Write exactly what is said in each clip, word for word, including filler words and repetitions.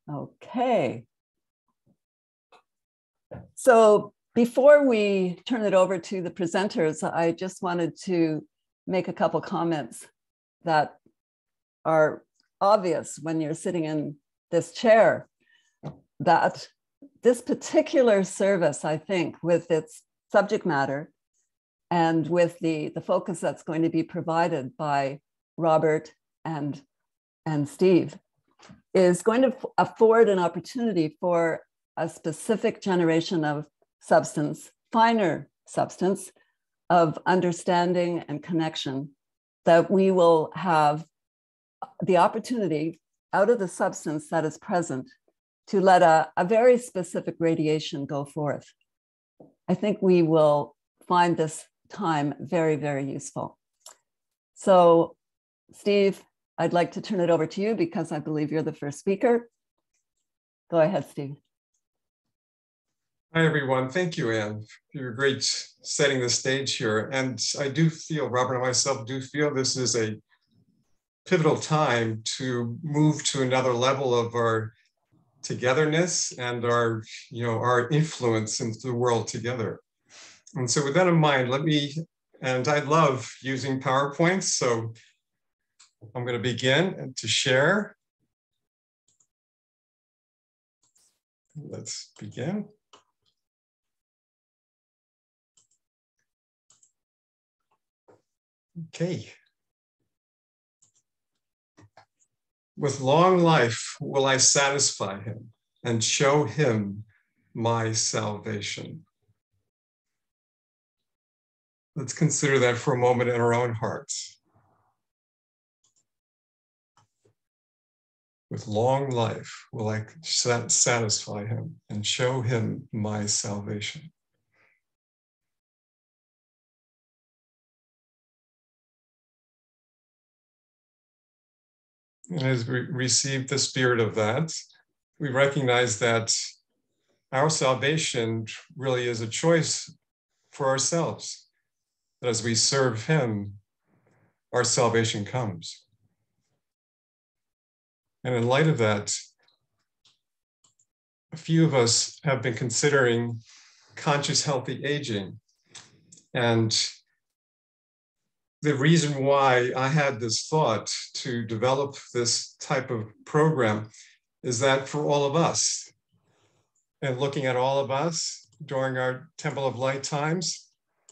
Okay. So before we turn it over to the presenters, I just wanted to make a couple comments that are obvious when you're sitting in this chair, that this particular service, I think, with its subject matter and with the, the focus that's going to be provided by Robert and, and Steve, is going to afford an opportunity for a specific generation of substance, finer substance, of understanding and connection, that we will have the opportunity out of the substance that is present to let a, a very specific radiation go forth. I think we will find this time very, very useful. So, Steve, I'd like to turn it over to you because I believe you're the first speaker. Go ahead, Steve. Hi, everyone. Thank you, Anne. You're great setting the stage here. And I do feel, Robert and myself do feel this is a pivotal time to move to another level of our togetherness and our, you know, our influence into the world together. And so with that in mind, let me, and I love using PowerPoints, so I'm going to begin to share. Let's begin. Okay. With long life will I satisfy him and show him my salvation. Let's consider that for a moment in our own hearts. With long life will I satisfy him and show him my salvation. And as we receive the spirit of that, we recognize that our salvation really is a choice for ourselves. That as we serve him, our salvation comes. And in light of that, a few of us have been considering conscious healthy aging. And the reason why I had this thought to develop this type of program is that for all of us, and looking at all of us during our Temple of Light times,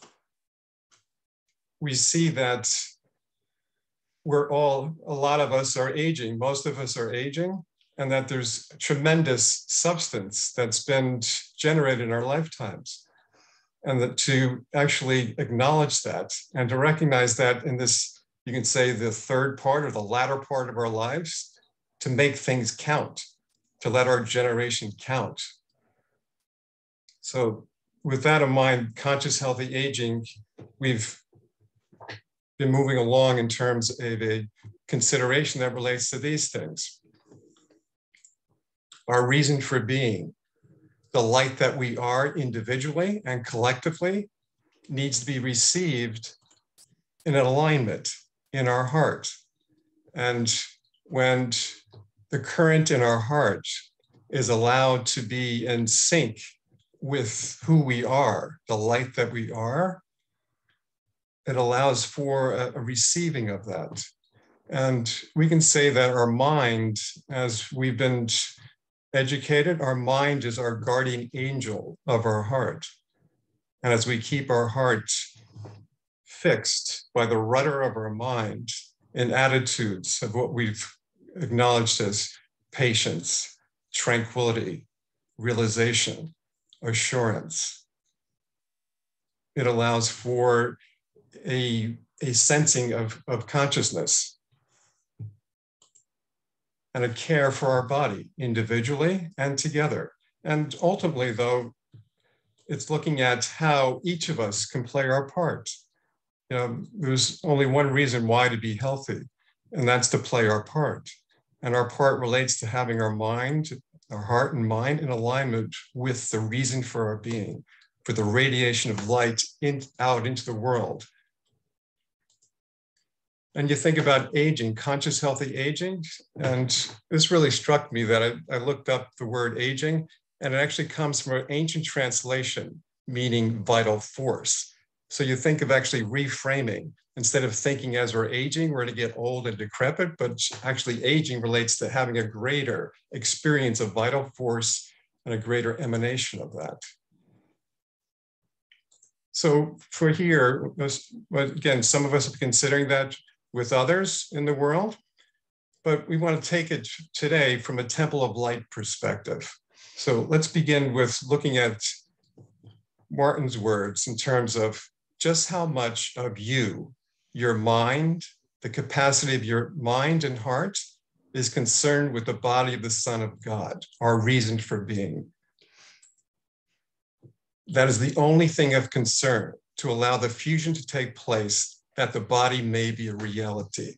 we see that we're all, a lot of us are aging, most of us are aging, and that there's tremendous substance that's been generated in our lifetimes. And that to actually acknowledge that and to recognize that in this, you can say the third part or the latter part of our lives, to make things count, to let our generation count. So with that in mind, conscious healthy aging, we've been moving along in terms of a consideration that relates to these things. Our reason for being, the light that we are individually and collectively, needs to be received in an alignment in our heart. And when the current in our heart is allowed to be in sync with who we are, the light that we are, it allows for a, a receiving of that. And we can say that our mind, as we've been educated, our mind is our guardian angel of our heart. And as we keep our heart fixed by the rudder of our mind in attitudes of what we've acknowledged as patience, tranquility, realization, assurance, it allows for a, a sensing of, of consciousness and a care for our body individually and together. And ultimately, though, it's looking at how each of us can play our part. You know, there's only one reason why to be healthy, and that's to play our part. And our part relates to having our mind, our heart and mind in alignment with the reason for our being, for the radiation of light in, out into the world. And you think about aging, conscious healthy aging. And this really struck me that I, I looked up the word aging, and it actually comes from an ancient translation, meaning vital force. So you think of actually reframing. Instead of thinking as we're aging, we're going to get old and decrepit, but actually aging relates to having a greater experience of vital force and a greater emanation of that. So for here, again, some of us are considering that with others in the world, but we want to take it today from a temple of light perspective. So let's begin with looking at Martin's words in terms of just how much of you, your mind, the capacity of your mind and heart is concerned with the body of the Son of God, our reason for being. That is the only thing of concern, to allow the fusion to take place, that the body may be a reality.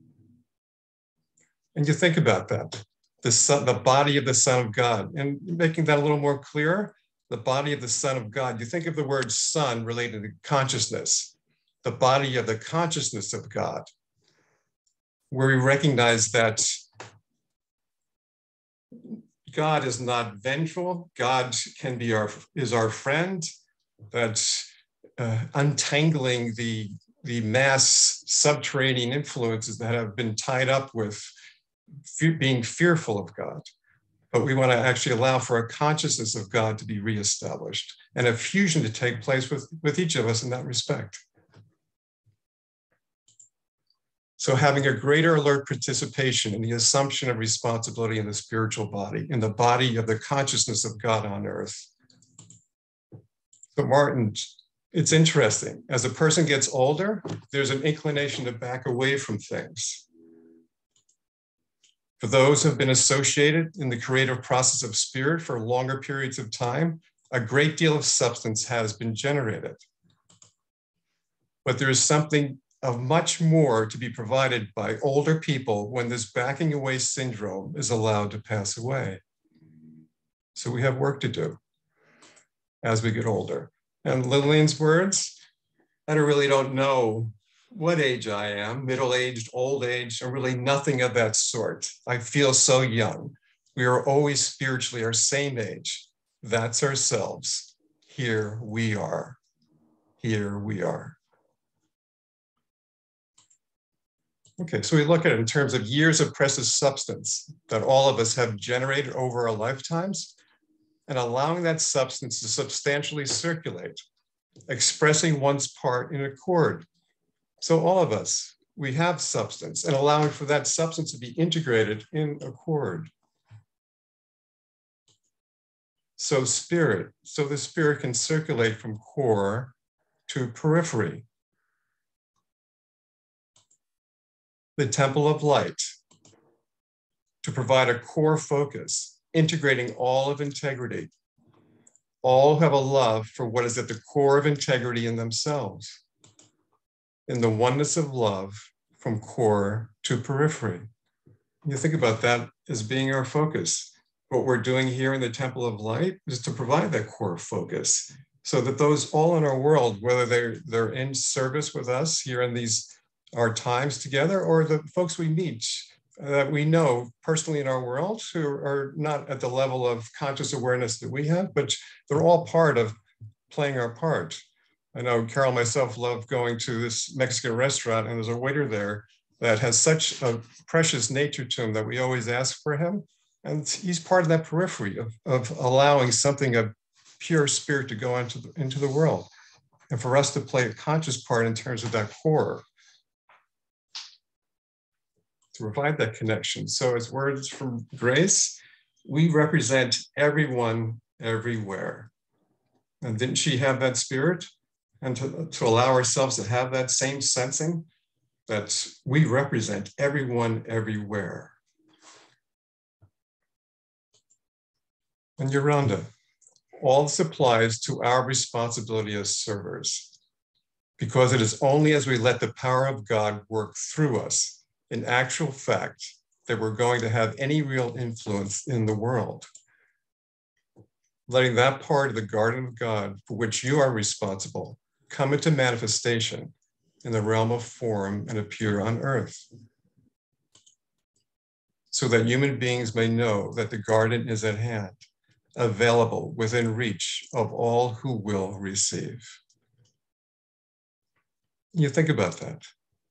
And you think about that, the, son, the body of the Son of God, and making that a little more clear, the body of the Son of God. You think of the word son related to consciousness, the body of the consciousness of God, where we recognize that God is not vengeful. God can be our, is our friend. That's uh, untangling the, the mass subterranean influences that have been tied up with fe- being fearful of God. But we want to actually allow for a consciousness of God to be reestablished and a fusion to take place with, with each of us in that respect. So having a greater alert participation in the assumption of responsibility in the spiritual body, in the body of the consciousness of God on earth. But Martin, it's interesting. As a person gets older, there's an inclination to back away from things. For those who have been associated in the creative process of spirit for longer periods of time, a great deal of substance has been generated. But there is something of much more to be provided by older people when this backing away syndrome is allowed to pass away. So we have work to do as we get older. And Lillian's words, I really don't know what age I am, middle-aged, old-aged, or really nothing of that sort. I feel so young. We are always spiritually our same age. That's ourselves. Here we are. Here we are. Okay, so we look at it in terms of years of precious substance that all of us have generated over our lifetimes, and allowing that substance to substantially circulate, expressing one's part in accord. So all of us, we have substance, and allowing for that substance to be integrated in accord. So spirit, so the spirit can circulate from core to periphery. The temple of light, to provide a core focus, integrating all of integrity. All have a love for what is at the core of integrity in themselves, in the oneness of love from core to periphery. You think about that as being our focus. What we're doing here in the Temple of Light is to provide that core focus so that those all in our world, whether they're, they're in service with us here in these our times together, or the folks we meet that we know personally in our world who are not at the level of conscious awareness that we have, but they're all part of playing our part. I know Carol and myself love going to this Mexican restaurant, and there's a waiter there that has such a precious nature to him that we always ask for him. And he's part of that periphery of, of allowing something of pure spirit to go into the, into the world. And for us to play a conscious part in terms of that core, to provide that connection. So as words from Grace, we represent everyone everywhere. And didn't she have that spirit? And to, to allow ourselves to have that same sensing that we represent everyone everywhere. And Yolanda, all this applies to our responsibility as servers, because it is only as we let the power of God work through us, in actual fact, that we're going to have any real influence in the world. Letting that part of the garden of God for which you are responsible come into manifestation in the realm of form and appear on earth, so that human beings may know that the garden is at hand, available within reach of all who will receive. You think about that.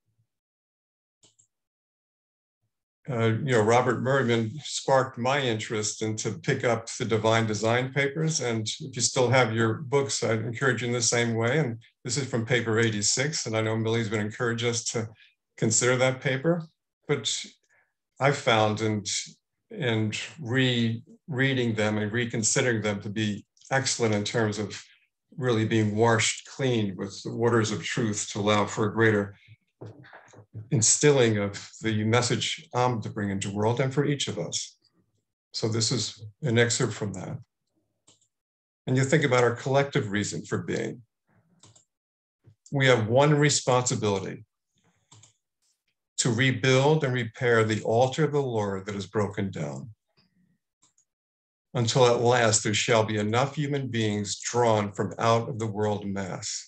Uh, you know, Robert Merriman sparked my interest in to pick up the Divine Design papers. And if you still have your books, I'd encourage you in the same way. And this is from paper eighty-six. And I know Millie's been encouraged us to consider that paper. But I found and and re-reading them and reconsidering them to be excellent in terms of really being washed clean with the waters of truth to allow for a greater instilling of the message I'm to bring into the world and for each of us. So this is an excerpt from that. And you think about our collective reason for being. We have one responsibility: to rebuild and repair the altar of the Lord that is broken down, until at last there shall be enough human beings drawn from out of the world mass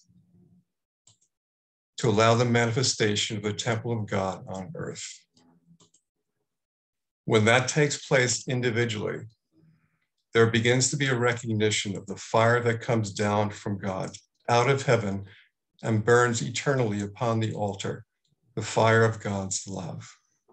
to allow the manifestation of the temple of God on earth. When that takes place individually, there begins to be a recognition of the fire that comes down from God out of heaven and burns eternally upon the altar, the fire of God's love.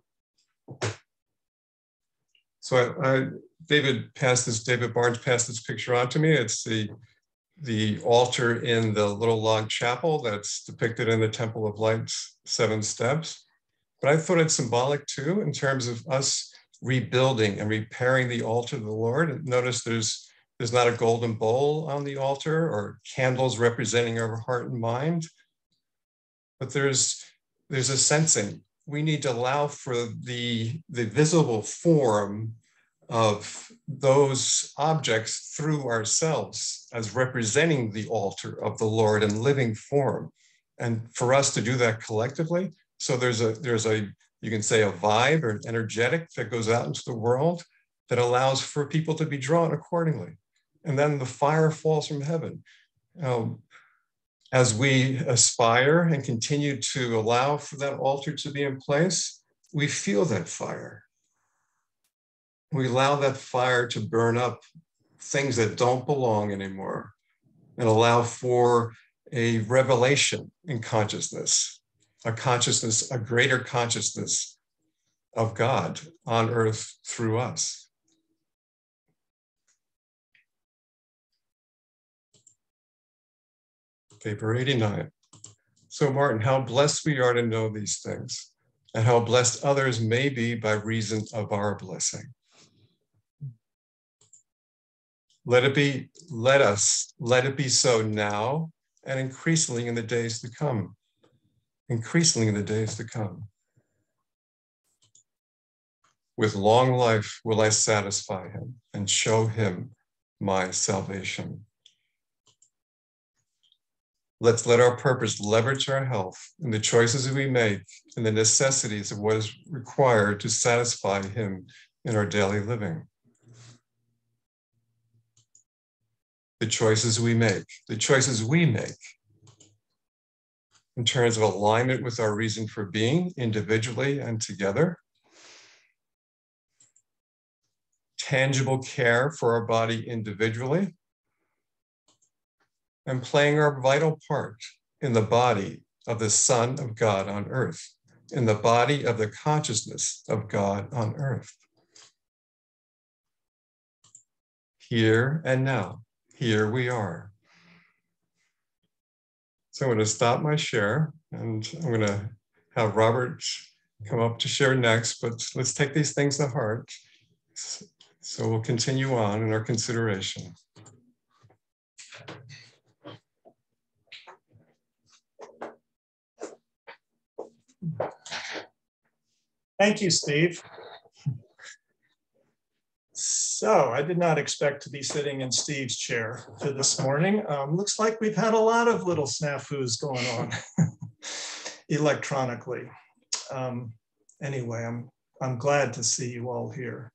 So I, I, David passed this, David Barnes passed this picture on to me. It's the, the altar in the little log chapel that's depicted in the Temple of Light's seven steps. But I thought it's symbolic too, in terms of us rebuilding and repairing the altar of the Lord. And notice there's, there's not a golden bowl on the altar or candles representing our heart and mind, but there's, there's a sensing. We need to allow for the, the visible form of those objects through ourselves as representing the altar of the Lord in living form. And for us to do that collectively, so there's a, there's a, you can say a vibe or an energetic that goes out into the world that allows for people to be drawn accordingly. And then the fire falls from heaven. Um, as we aspire and continue to allow for that altar to be in place, we feel that fire. We allow that fire to burn up things that don't belong anymore and allow for a revelation in consciousness, a consciousness, a greater consciousness of God on earth through us. Paper eighty-nine. So Martin, how blessed we are to know these things and how blessed others may be by reason of our blessing. Let it be, let us, let it be so now and increasingly in the days to come. Increasingly in the days to come. With long life will I satisfy him and show him my salvation. Let's let our purpose leverage our health in the choices we make and the necessities of what is required to satisfy him in our daily living. The choices we make, the choices we make in terms of alignment with our reason for being individually and together, tangible care for our body individually, and playing our vital part in the body of the Son of God on earth, in the body of the consciousness of God on earth. Here and now. Here we are. So I'm going to stop my share and I'm going to have Robert come up to share next, but let's take these things to heart. So we'll continue on in our consideration. Thank you, Steve. So I did not expect to be sitting in Steve's chair for this morning. Um, looks like we've had a lot of little snafus going on electronically. Um, anyway, I'm, I'm glad to see you all here.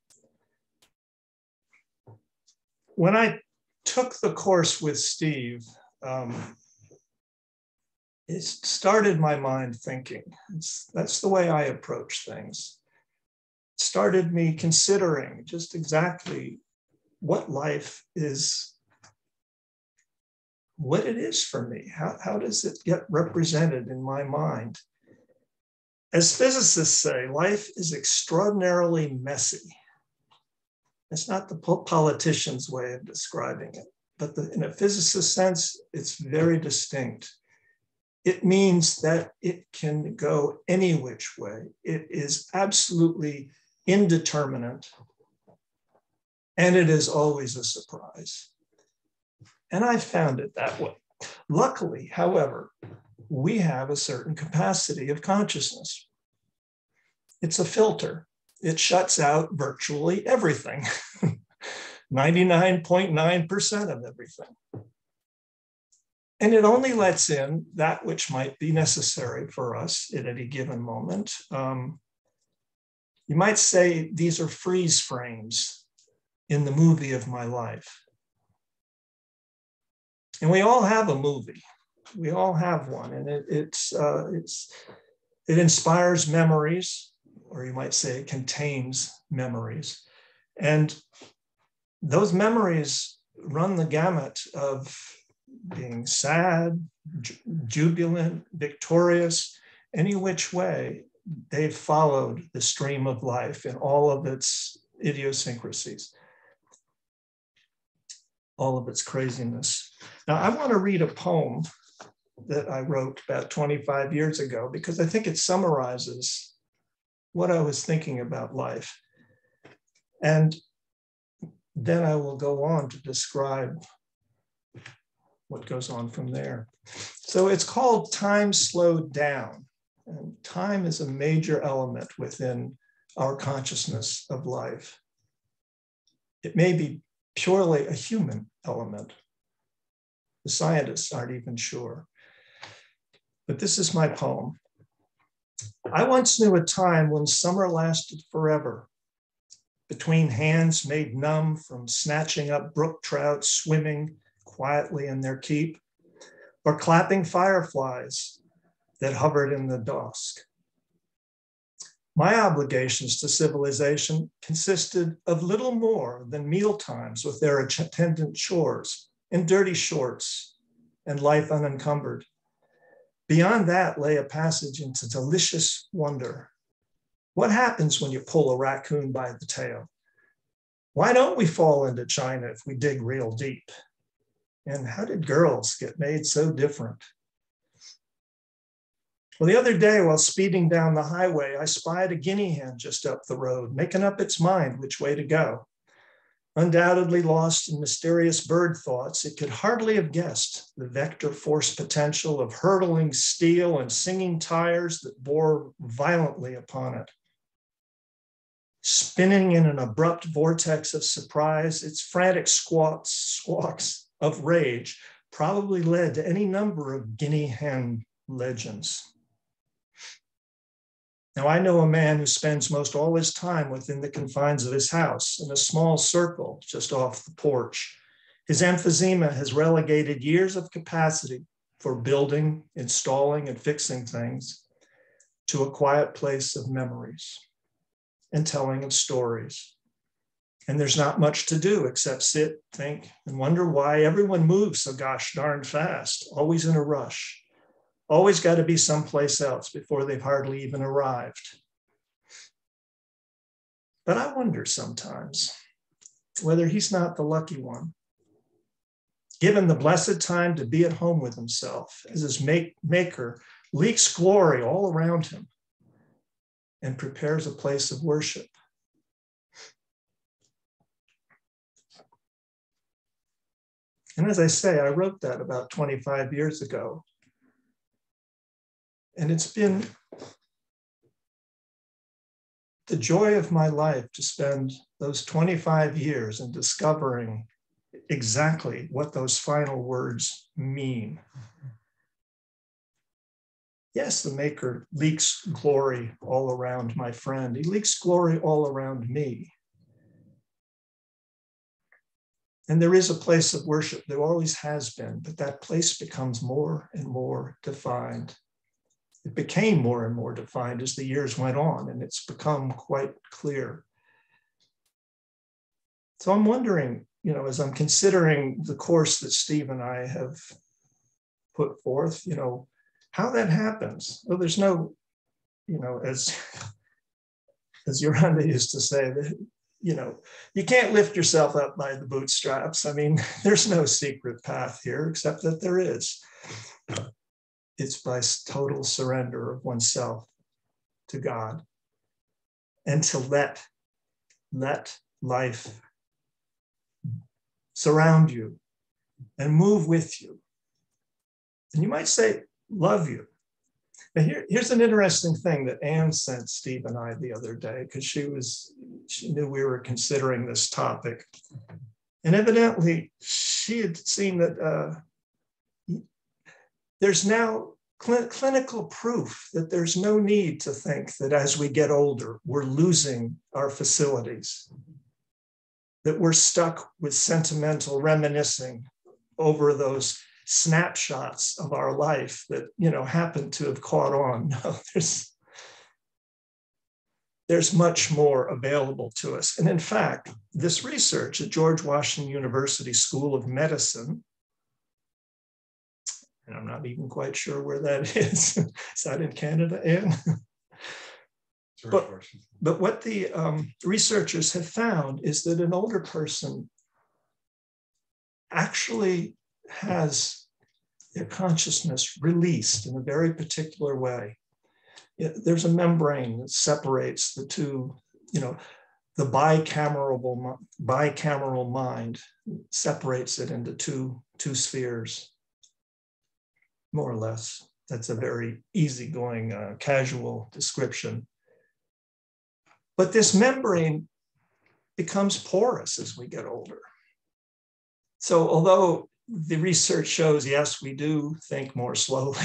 When I took the course with Steve, um, it started my mind thinking. It's, that's the way I approach things. It started me considering just exactly what life is, what it is for me. How, how does it get represented in my mind? As physicists say, life is extraordinarily messy. It's not the politician's way of describing it, but the, in a physicist's sense, it's very distinct. It means that it can go any which way. It is absolutely indeterminate, and it is always a surprise. And I found it that way. Luckily, however, we have a certain capacity of consciousness. It's a filter. It shuts out virtually everything, ninety-nine point nine percent of everything. And it only lets in that which might be necessary for us at any given moment. Um, you might say these are freeze frames in the movie of my life. And we all have a movie. We all have one, and it, it's, uh, it's, it inspires memories, or you might say it contains memories. And those memories run the gamut of being sad, ju- jubilant, victorious, any which way. They've followed the stream of life in all of its idiosyncrasies, all of its craziness. Now, I want to read a poem that I wrote about twenty-five years ago, because I think it summarizes what I was thinking about life. And then I will go on to describe what goes on from there. So it's called Time Slowed Down. And time is a major element within our consciousness of life. It may be purely a human element. The scientists aren't even sure. But this is my poem. I once knew a time when summer lasted forever, between hands made numb from snatching up brook trout swimming quietly in their keep, or clapping fireflies that hovered in the dusk. My obligations to civilization consisted of little more than meal times with their attendant chores and dirty shorts and life unencumbered. Beyond that lay a passage into delicious wonder. What happens when you pull a raccoon by the tail? Why don't we fall into China if we dig real deep? And how did girls get made so different? Well, the other day while speeding down the highway, I spied a guinea hen just up the road, making up its mind which way to go. Undoubtedly lost in mysterious bird thoughts, it could hardly have guessed the vector force potential of hurtling steel and singing tires that bore violently upon it. Spinning in an abrupt vortex of surprise, its frantic squawks, squawks of rage probably led to any number of guinea hen legends. Now, I know a man who spends most all his time within the confines of his house in a small circle just off the porch. His emphysema has relegated years of capacity for building, installing, and fixing things to a quiet place of memories and telling of stories. And there's not much to do except sit, think, and wonder why everyone moves so gosh darn fast, always in a rush. Always got to be someplace else before they've hardly even arrived. But I wonder sometimes whether he's not the lucky one, given the blessed time to be at home with himself as his make, maker leaks glory all around him and prepares a place of worship. And as I say, I wrote that about twenty-five years ago. And it's been the joy of my life to spend those twenty-five years in discovering exactly what those final words mean. Yes, the Maker leaks glory all around my friend. He leaks glory all around me. And there is a place of worship. There always has been, but that place becomes more and more defined. It became more and more defined as the years went on, and it's become quite clear. So I'm wondering, you know, as I'm considering the course that Steve and I have put forth, you know, how that happens. Well, there's no, you know, as, as Yolanda used to say, that, you know, you can't lift yourself up by the bootstraps. I mean, there's no secret path here, except that there is. It's by total surrender of oneself to God and to let, let life surround you and move with you. And you might say, love you. Now here, here's an interesting thing that Anne sent Steve and I the other day, because she was, she knew we were considering this topic. And evidently she had seen that uh, there's now cl- clinical proof that there's no need to think that as we get older, we're losing our facilities, that we're stuck with sentimental reminiscing over those snapshots of our life that, you know, happen to have caught on. No, there's, there's much more available to us. And in fact, this research at George Washington University School of Medicine, and I'm not even quite sure where that is. Is that in Canada, Anne? But, but what the um, researchers have found is that an older person actually has their consciousness released in a very particular way. There's a membrane that separates the two, you know, the bicameral, bicameral mind separates it into two, two spheres, more or less. That's a very easygoing, uh, casual description. But this membrane becomes porous as we get older. So although the research shows, yes, we do think more slowly,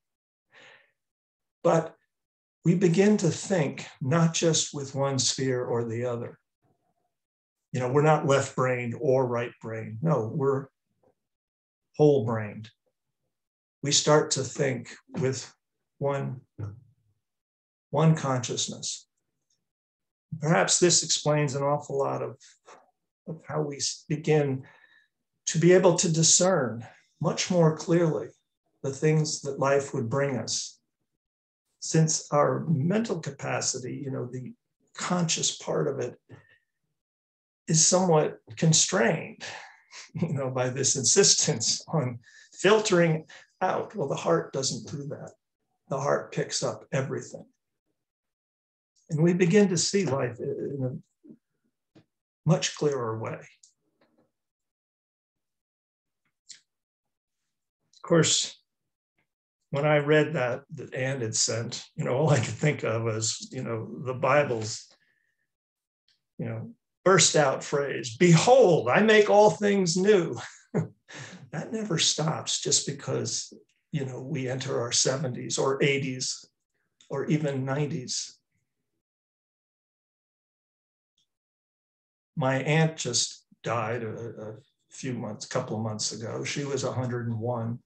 but we begin to think not just with one sphere or the other. You know, we're not left-brained or right-brained. No, we're whole-brained. We start to think with one, one consciousness. Perhaps this explains an awful lot of, of how we begin to be able to discern much more clearly the things that life would bring us. Since our mental capacity, you know, the conscious part of it is somewhat constrained, you know, by this insistence on filtering out. Well, the heart doesn't do that. The heart picks up everything. And we begin to see life in a much clearer way. Of course, when I read that, that Anne had sent, you know, all I could think of was, you know, the Bible's, you know, burst out phrase, behold, I make all things new. That never stops just because, you know, we enter our seventies or eighties or even nineties. My aunt just died a, a few months, couple of months ago. She was one hundred and one.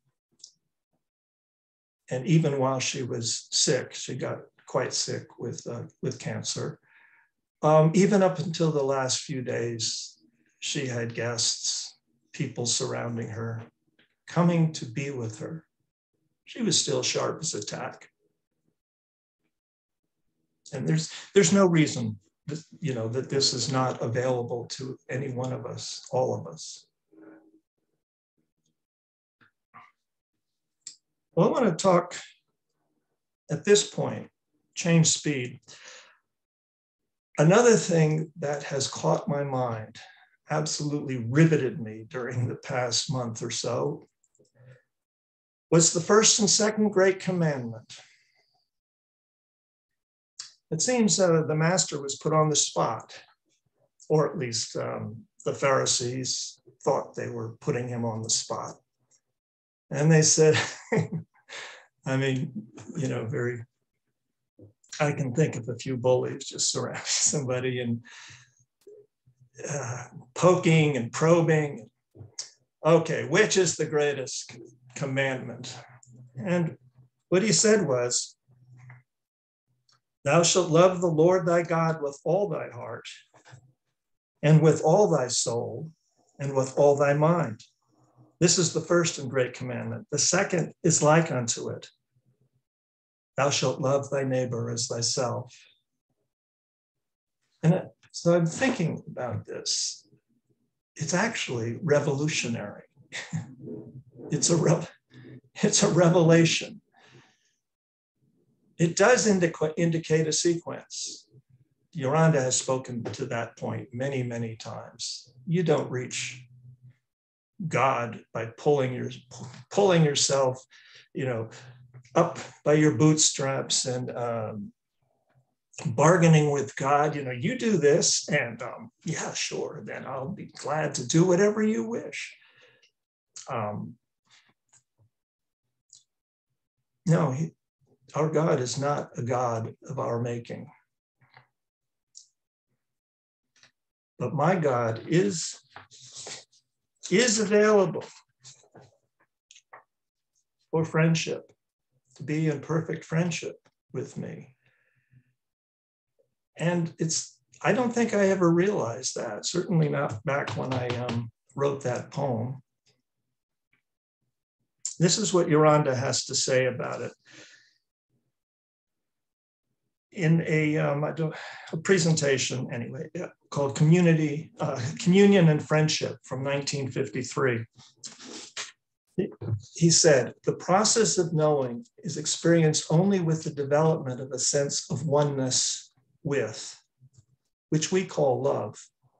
And even while she was sick, she got quite sick with, uh, with cancer. Um, even up until the last few days, she had guests, people surrounding her, coming to be with her. She was still sharp as a tack. And there's, there's no reason that, you know, that this is not available to any one of us, all of us. Well, I want to talk at this point, change speed. Another thing that has caught my mind, absolutely riveted me during the past month or so, was the first and second great commandment. It seems uh, the master was put on the spot, or at least um, the Pharisees thought they were putting him on the spot. And they said, I mean, you know, very, I can think of a few bullies just surrounding somebody and uh, poking and probing. Okay, which is the greatest commandment? And what he said was, thou shalt love the Lord thy God with all thy heart, and with all thy soul, and with all thy mind. This is the first and great commandment. The second is like unto it. Thou shalt love thy neighbor as thyself. And so I'm thinking about this. It's actually revolutionary. It's a, re- it's a revelation. It does indica- indicate a sequence. Yolanda has spoken to that point many, many times. You don't reach God by pulling your pulling yourself, you know, up by your bootstraps and um, bargaining with God. You know, you do this, and um, yeah, sure, then I'll be glad to do whatever you wish. Um, no, he, our God is not a God of our making. But my God is, is available for friendship, to be in perfect friendship with me. And it's, I don't think I ever realized that, certainly not back when I um, wrote that poem. This is what Yolanda has to say about it. In a, um, I don't, a presentation anyway, yeah, called Community, uh, Communion and Friendship from nineteen fifty-three. He, he said, the process of knowing is experienced only with the development of a sense of oneness with, which we call love.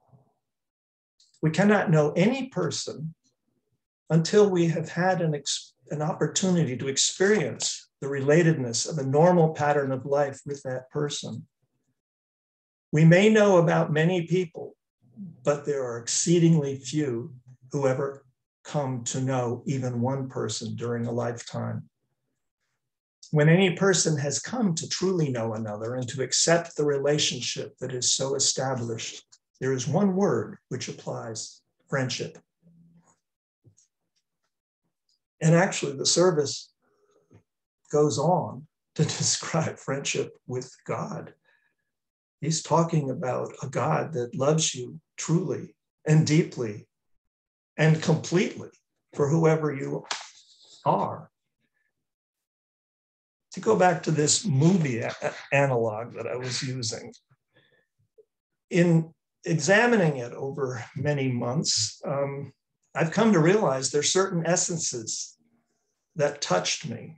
We cannot know any person until we have had an, ex, an opportunity to experience the relatedness of a normal pattern of life with that person. We may know about many people, but there are exceedingly few who ever come to know even one person during a lifetime. When any person has come to truly know another and to accept the relationship that is so established, there is one word which applies: friendship. And actually, the service goes on to describe friendship with God. He's talking about a God that loves you truly and deeply and completely for whoever you are. To go back to this movie a- analog that I was using, in examining it over many months, um, I've come to realize there's certain essences that touched me.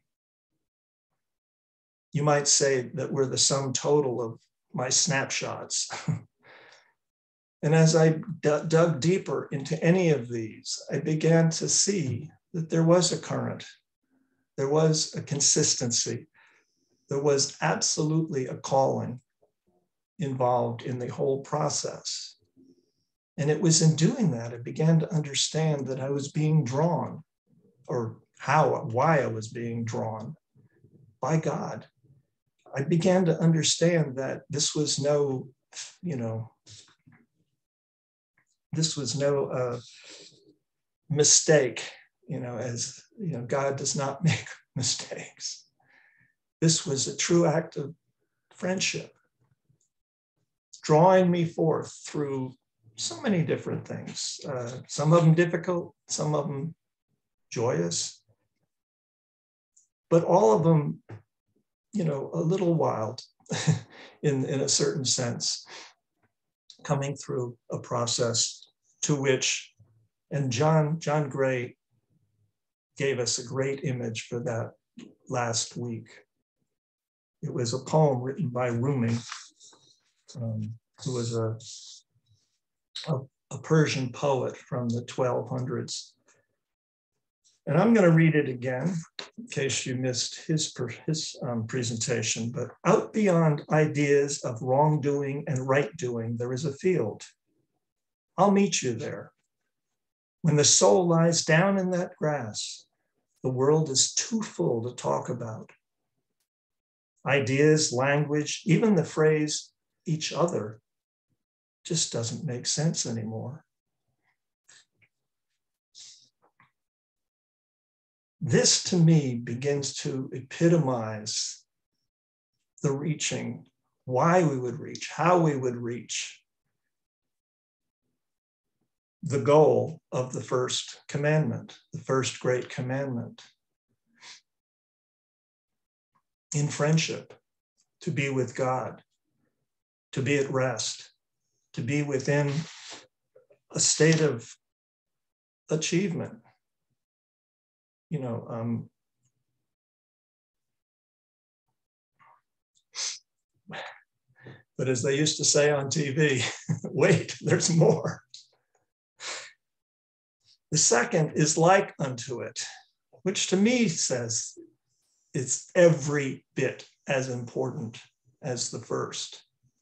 You might say that we're the sum total of my snapshots. And as I d- dug deeper into any of these, I began to see that there was a current, there was a consistency, there was absolutely a calling involved in the whole process. And it was in doing that I began to understand that I was being drawn, or how, why I was being drawn by God. I began to understand that this was no, you know, this was no uh, mistake, you know, as, you know, God does not make mistakes. This was a true act of friendship, drawing me forth through so many different things, uh, some of them difficult, some of them joyous, but all of them, you know, a little wild in, in a certain sense, coming through a process to which, and John, John Gray gave us a great image for that last week. It was a poem written by Rumi, um, who was a, a, a Persian poet from the twelve hundreds. And I'm going to read it again in case you missed his, his um, presentation. But out beyond ideas of wrongdoing and right doing, there is a field. I'll meet you there. When the soul lies down in that grass, the world is too full to talk about. Ideas, language, even the phrase each other just doesn't make sense anymore. This to me begins to epitomize the reaching, why we would reach, how we would reach the goal of the first commandment, the first great commandment. In friendship, to be with God, to be at rest, to be within a state of achievement. You know, um, but as they used to say on T V, wait, there's more. The second is like unto it, which to me says it's every bit as important as the first.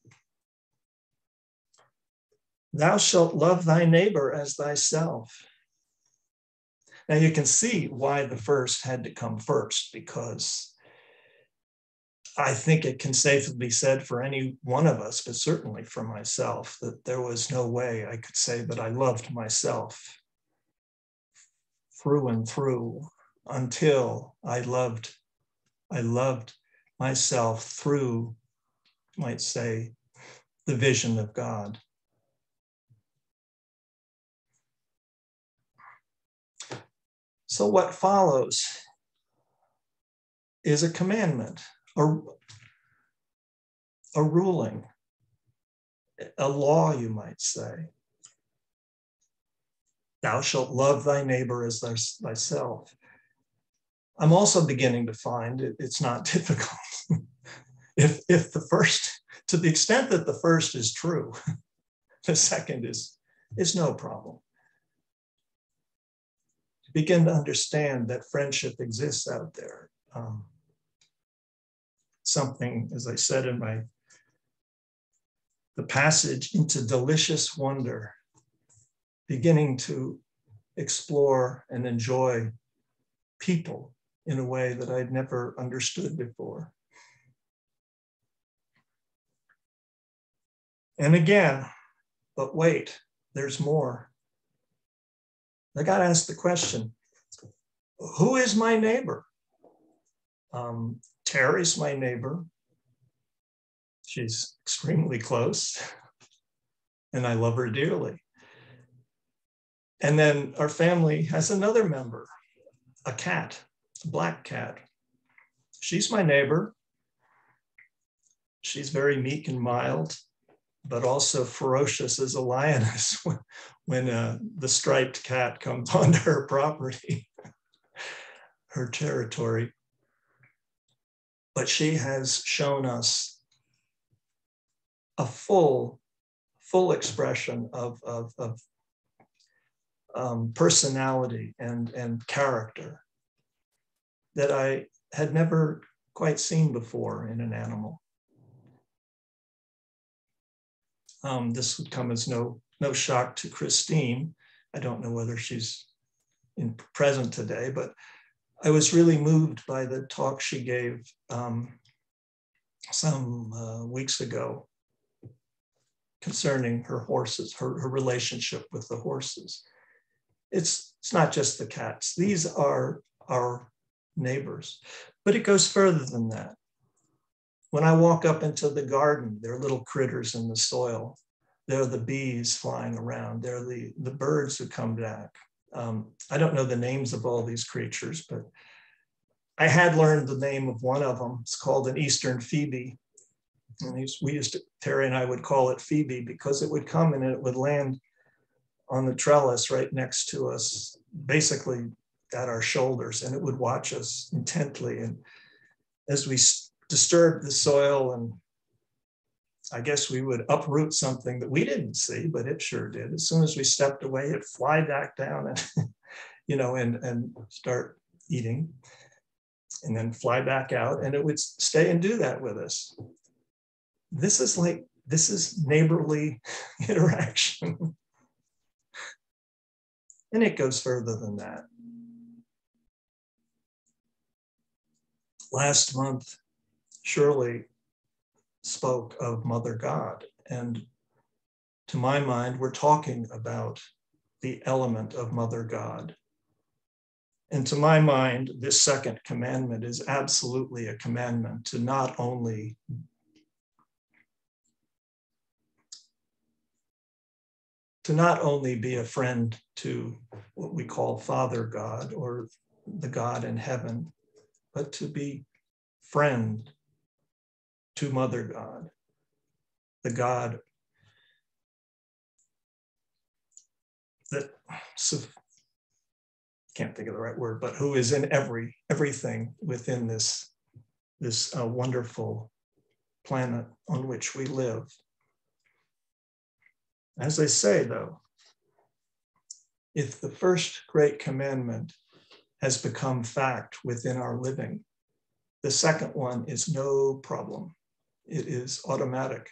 Thou shalt love thy neighbor as thyself. Now you can see why the first had to come first, because I think it can safely be said for any one of us, but certainly for myself, that there was no way I could say that I loved myself through and through until I loved, I loved myself through, you might say, the vision of God. So what follows is a commandment, or a ruling, a law, you might say. Thou shalt love thy neighbor as thyself. I'm also beginning to find it, it's not difficult. if, if the first, to the extent that the first is true, the second is, is no problem. To begin to understand that friendship exists out there. Um, something, as I said in my, the passage into delicious wonder, beginning to explore and enjoy people in a way that I'd never understood before. And again, but wait, there's more. I got to ask the question, who is my neighbor? Um, Terry's my neighbor. She's extremely close, and I love her dearly. And then our family has another member, a cat, a black cat. She's my neighbor. She's very meek and mild, but also ferocious as a lioness when, when uh, the striped cat comes onto her property, her territory. But she has shown us a full, full expression of, of, of um, personality and, and character that I had never quite seen before in an animal. Um, this would come as no, no shock to Christine. I don't know whether she's in present today, but I was really moved by the talk she gave um, some uh, weeks ago concerning her horses, her, her relationship with the horses. It's, it's not just the cats. These are our neighbors, but it goes further than that. When I walk up into the garden, there are little critters in the soil. There are the bees flying around. There are the, the birds who come back. Um, I don't know the names of all these creatures, but I had learned the name of one of them. It's called an Eastern Phoebe. And we used to, Terry and I would call it Phoebe because it would come and it would land on the trellis right next to us, basically at our shoulders, and it would watch us intently. And as we disturbed the soil, and I guess we would uproot something that we didn't see, but it sure did. As soon as we stepped away, it'd fly back down and, you know, and, and start eating, and then fly back out, and it would stay and do that with us. This is like, this is neighborly interaction. And it goes further than that. Last month, Shirley spoke of Mother God. And to my mind, we're talking about the element of Mother God. And to my mind, this second commandment is absolutely a commandment to not only to not only be a friend to what we call Father God or the God in heaven, but to be friend to Mother God, the God that, so, can't think of the right word, but who is in every everything within this, this uh, wonderful planet on which we live. As I say, though, if the first great commandment has become fact within our living, the second one is no problem. It is automatic.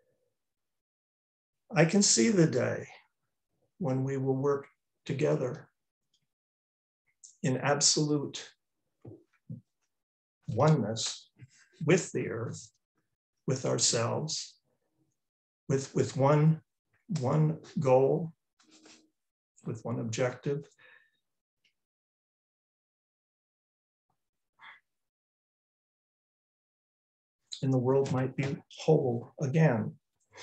I can see the day when we will work together in absolute oneness with the earth, with ourselves, with, with one, one goal, with one objective. And the world might be whole again.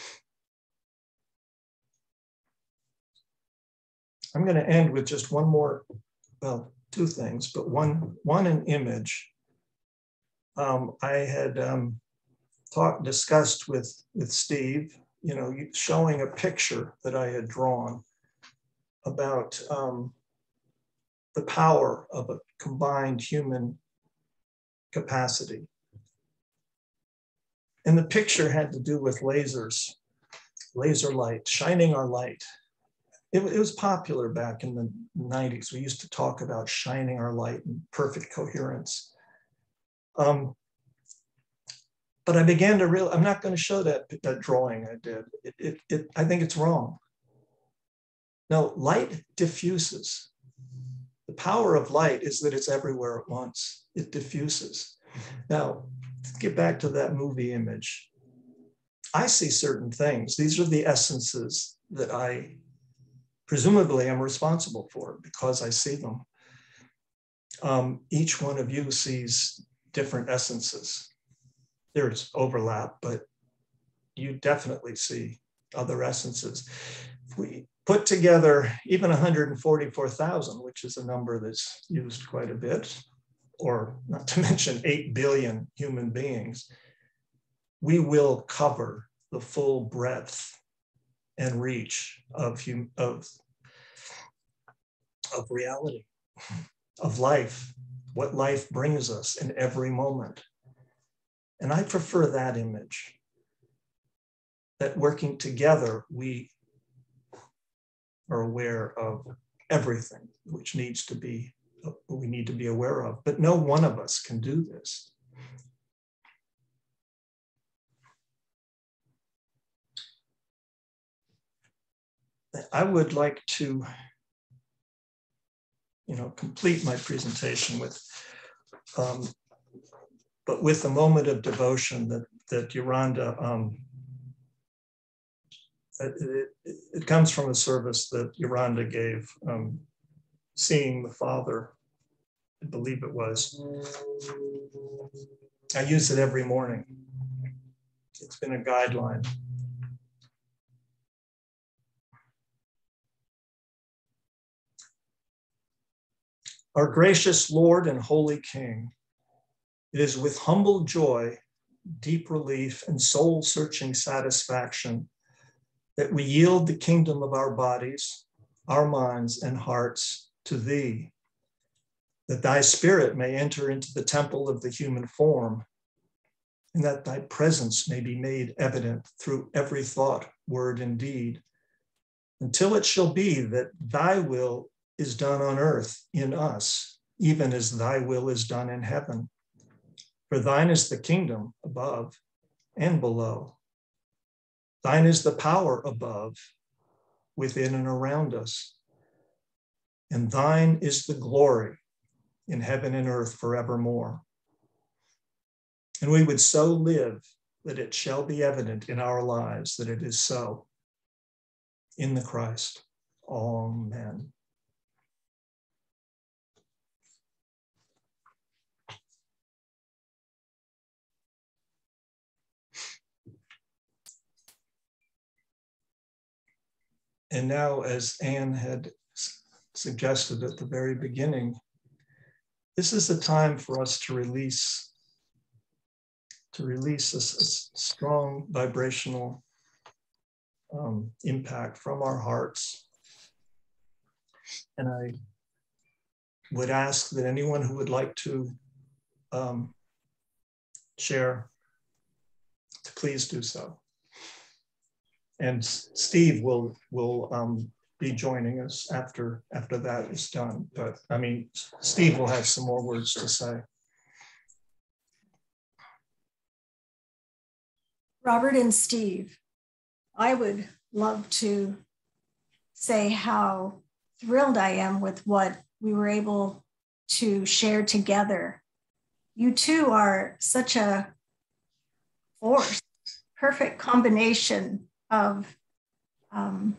I'm going to end with just one more, well, two things, but one, one an image. Um, I had um, talked, discussed with, with Steve, you know, showing a picture that I had drawn about um, the power of a combined human capacity. And the picture had to do with lasers, laser light, shining our light. It, it was popular back in the nineties. We used to talk about shining our light and perfect coherence. Um, but I began to realize, I'm not going to show that, that drawing I did. It, it, it, I think it's wrong. No, light diffuses. The power of light is that it's everywhere at once. It diffuses. Now, to get back to that movie image, I see certain things. These are the essences that I presumably am responsible for because I see them. Um, each one of you sees different essences. There's overlap, but you definitely see other essences. If we put together even one hundred forty-four thousand, which is a number that's used quite a bit, or not to mention eight billion human beings, we will cover the full breadth and reach of, hum of, of reality, of life, what life brings us in every moment. And I prefer that image, that working together, we are aware of everything which needs to be, we need to be aware of, but no one of us can do this. I would like to, you know, complete my presentation with, um, but with a moment of devotion that, that Yolanda, um, it, it, it comes from a service that Yolanda gave, um, Seeing the Father, I believe it was. I use it every morning. It's been a guideline. Our gracious Lord and Holy King, it is with humble joy, deep relief, and soul-searching satisfaction that we yield the kingdom of our bodies, our minds, and hearts to Thee, that Thy Spirit may enter into the temple of the human form, and that Thy presence may be made evident through every thought, word, and deed, until it shall be that Thy will is done on earth in us, even as Thy will is done in heaven. For Thine is the kingdom above and below. Thine is the power above, within and around us. And Thine is the glory in heaven and earth forevermore. And we would so live that it shall be evident in our lives that it is so. In the Christ. Amen. And now, as Anne had suggested at the very beginning, this is a time for us to release, to release a, a strong vibrational um, impact from our hearts. And I would ask that anyone who would like to um, share, to please do so. And Steve will will um, be joining us after after that is done. But I mean, Steve will have some more words to say. Robert and Steve, I would love to say how thrilled I am with what we were able to share together. You two are such a force, perfect combination of um,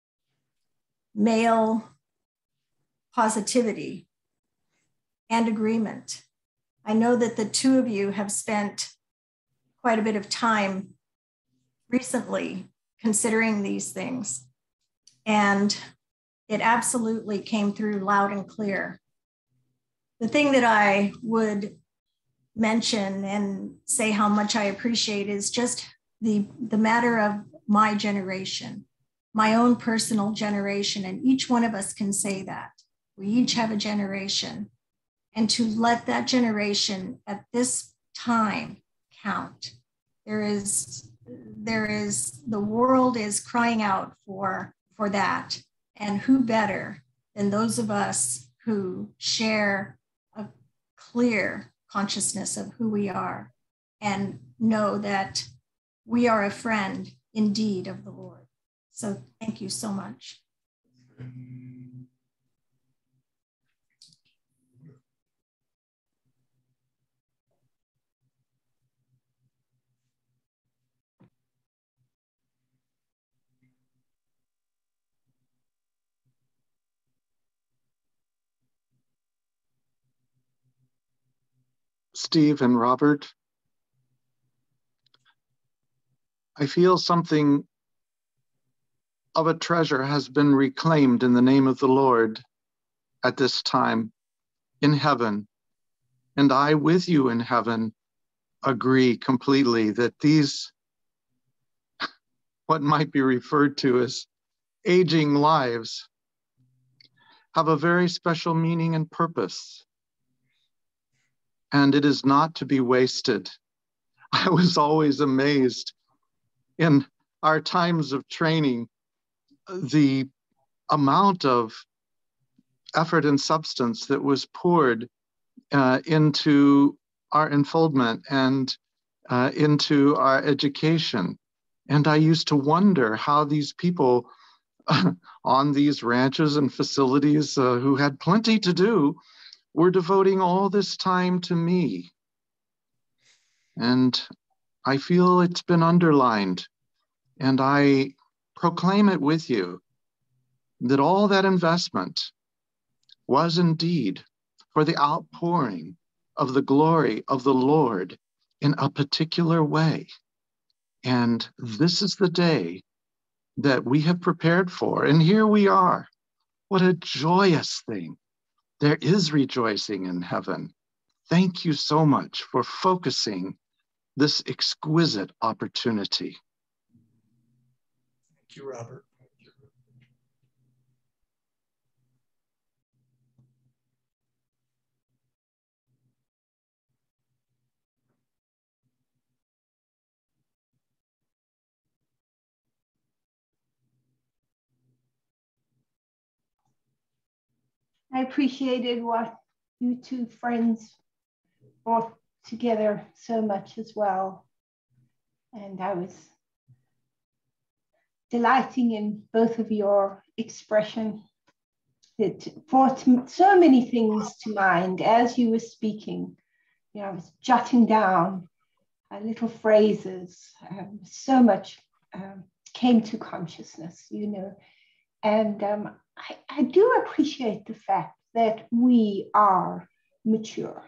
male positivity and agreement. I know that the two of you have spent quite a bit of time recently considering these things, and it absolutely came through loud and clear. The thing that I would mention and say how much I appreciate is just the, the matter of my generation, my own personal generation, and each one of us can say that. We each have a generation, and to let that generation at this time count. There is, there is, the world is crying out for, for that. And who better than those of us who share a clear consciousness of who we are and know that we are a friend indeed of the Lord. So thank you so much. Steve and Robert, I feel something of a treasure has been reclaimed in the name of the Lord at this time in heaven. And I, with you in heaven, agree completely that these, what might be referred to as aging lives, have a very special meaning and purpose. And it is not to be wasted. I was always amazed in our times of training, the amount of effort and substance that was poured uh, into our enfoldment and uh, into our education. And I used to wonder how these people uh, on these ranches and facilities uh, who had plenty to do were devoting all this time to me. And I feel it's been underlined, and I proclaim it with you that all that investment was indeed for the outpouring of the glory of the Lord in a particular way. And this is the day that we have prepared for. And here we are. What a joyous thing. There is rejoicing in heaven. Thank you so much for focusing this exquisite opportunity. Thank you, Robert. I appreciated what you two friends brought together so much as well. And I was delighting in both of your expression. It brought so many things to mind as you were speaking. You know, I was jotting down uh, little phrases. Um, so much um, came to consciousness, you know. And um, I, I do appreciate the fact that we are mature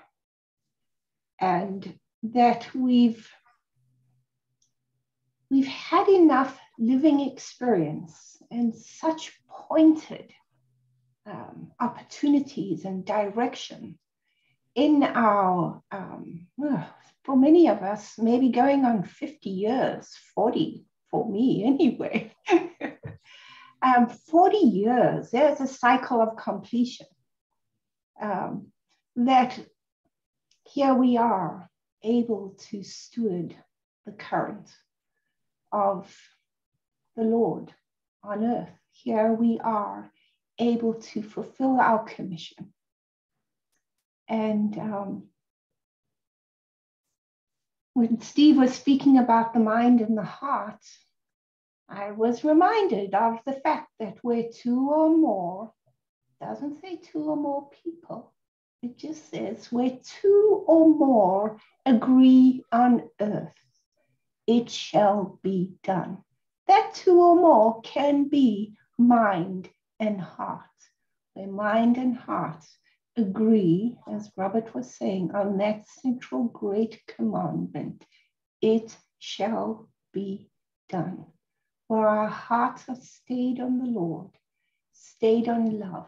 and that we've, we've had enough living experience and such pointed um, opportunities and direction in our, um, for many of us, maybe going on fifty years, forty for me anyway. um, forty years, there's a cycle of completion. Um, that here we are able to steward the current of the Lord on earth. Here we are able to fulfill our commission. And um, when Steve was speaking about the mind and the heart, I was reminded of the fact that where two or more, doesn't say two or more people, it just says where two or more agree on earth, it shall be done. That two or more can be mind and heart. Where mind and heart agree, as Robert was saying, on that central great commandment, it shall be done. Where our hearts are stayed on the Lord, stayed on love,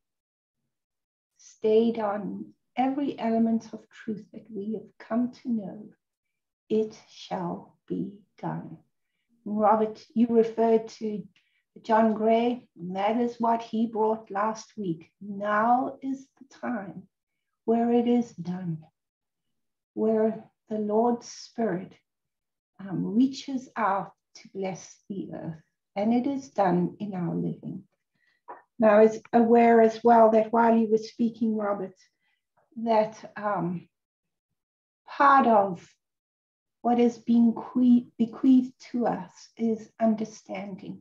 stayed on every element of truth that we have come to know, it shall be done. Robert, you referred to John Gray, and that is what he brought last week. Now is the time where it is done, where the Lord's Spirit um, reaches out to bless the earth, and it is done in our living. Now, I was aware as well that while you were speaking, Robert, that um, part of what is being bequeathed to us is understanding.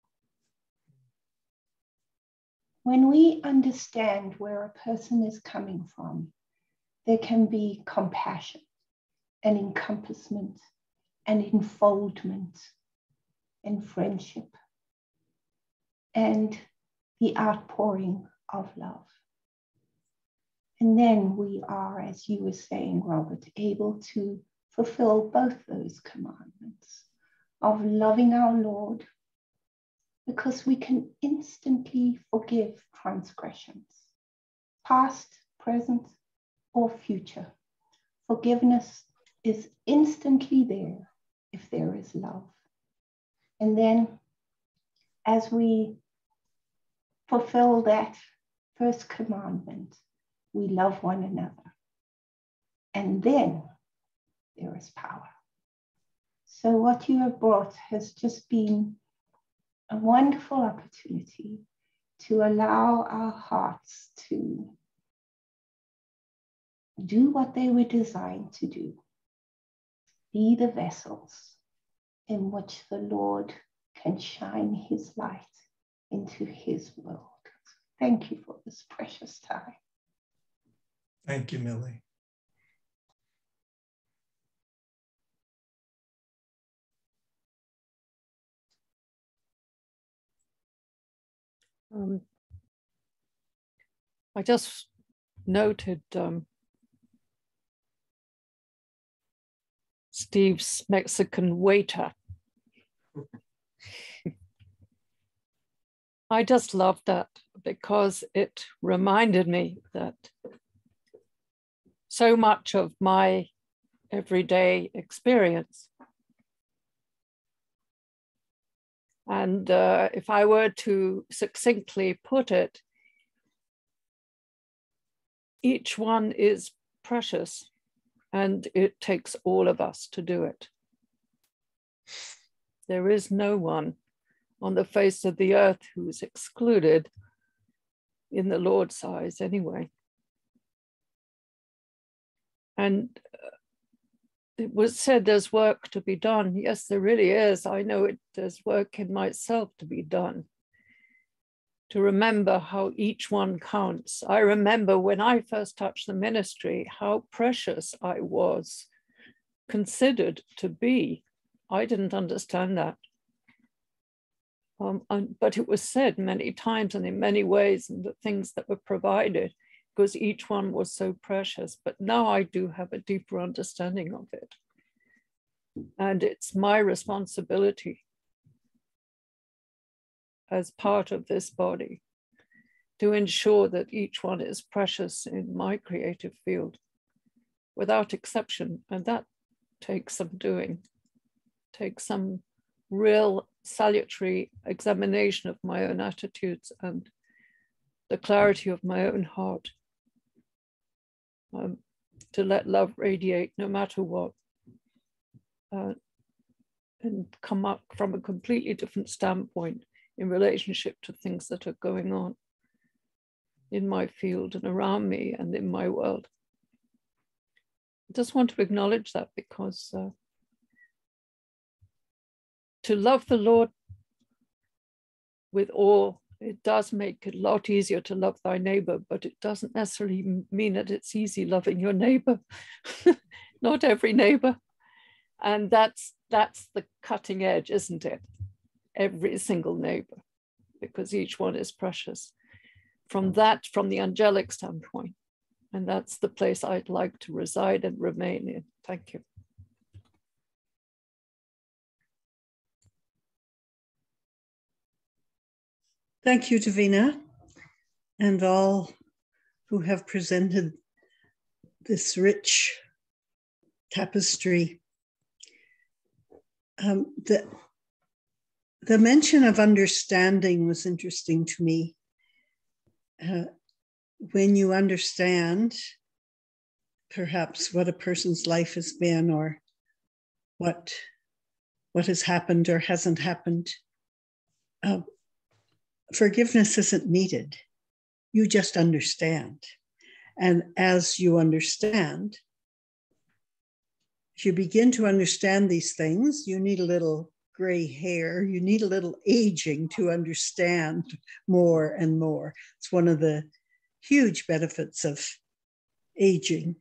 When we understand where a person is coming from, there can be compassion and encompassment and enfoldment and friendship and the outpouring of love. And then we are, as you were saying, Robert, able to fulfill both those commandments of loving our Lord, because we can instantly forgive transgressions, past, present, or future. Forgiveness is instantly there if there is love. And then as we fulfill that first commandment, we love one another. And then there is power. So what you have brought has just been a wonderful opportunity to allow our hearts to do what they were designed to do, be the vessels in which the Lord can shine his light into his world. Thank you for this precious time. Thank you, Millie. Um, I just noted um, Steve's Mexican waiter. I just loved that because it reminded me that so much of my everyday experience, and uh, if I were to succinctly put it, each one is precious and it takes all of us to do it. There is no one on the face of the earth who's excluded in the Lord's eyes anyway. And it was said there's work to be done. Yes, there really is. I know it, there's work in myself to be done, to remember how each one counts. I remember when I first touched the ministry, how precious I was considered to be. I didn't understand that. Um, and, but it was said many times and in many ways, and the things that were provided, because each one was so precious. But now I do have a deeper understanding of it. And it's my responsibility as part of this body to ensure that each one is precious in my creative field without exception. And that takes some doing, takes some real salutary examination of my own attitudes and the clarity of my own heart, um, to let love radiate no matter what, uh, and come up from a completely different standpoint in relationship to things that are going on in my field and around me and in my world. I just want to acknowledge that, because uh, to love the Lord with awe, it does make it a lot easier to love thy neighbor, but it doesn't necessarily mean that it's easy loving your neighbor. Not every neighbor. And that's, that's the cutting edge, isn't it? Every single neighbor, because each one is precious. From that, from the angelic standpoint. And that's the place I'd like to reside and remain in. Thank you. Thank you, Davina, and all who have presented this rich tapestry. Um, the, the mention of understanding was interesting to me. Uh, when you understand perhaps what a person's life has been, or what, what has happened or hasn't happened, uh, forgiveness isn't needed. You just understand. And as you understand, if you begin to understand these things, you need a little gray hair, you need a little aging to understand more and more. It's one of the huge benefits of aging.